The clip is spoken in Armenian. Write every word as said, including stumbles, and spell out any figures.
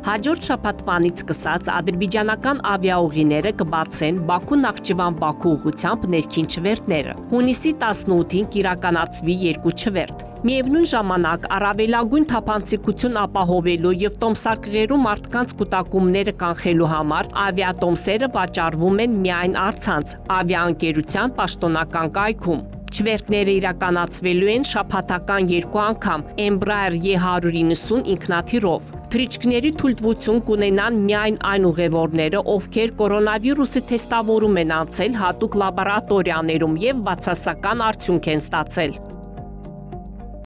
Հաջորդ շաբաթվանից սկսած ադրբեջանական ավիաուղիները կբացեն Բաքու-Նախճիվան-Բաքու ուղղությամբ ներքին չվերթները։ Հունիսի տասնութին կիրականացվի երկու չվերթ։ Միևնույն ժամանակ առավելագույն թափանցիկություն ապահովելու եւ տոմսարկղերու մարդկանց կուտակումները կանխելու համար ավիատոմսերը վաճառվում են միայն առցանց ավիաընկերության պաշտոնական կայքում։ Չվերթները իրականացվելու են շաբաթական երկու անգամ Embraer E one ninety ինքնաթիռով։ Թռիչքների թույլտվություն կունենան միայն այն ուղևորները, ովքեր կորոնավիրուսի թեստավորում են անցել հատուկ լաբորատորիաներում եւ բացասական արդյունք են ստացել։